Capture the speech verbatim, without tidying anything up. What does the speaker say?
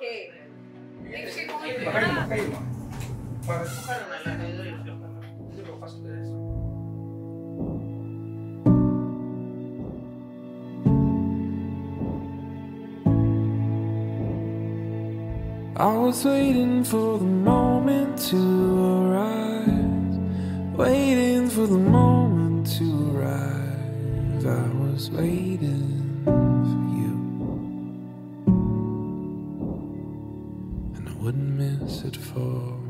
¿Qué? Dice como Baka yung iba. baka yung para Baka na lang kayo yung vlog naman. Hindi ko pasok na rin. I was waiting for the moment to arise, waiting for the moment to arrive. I was waiting for you, and I wouldn't miss it for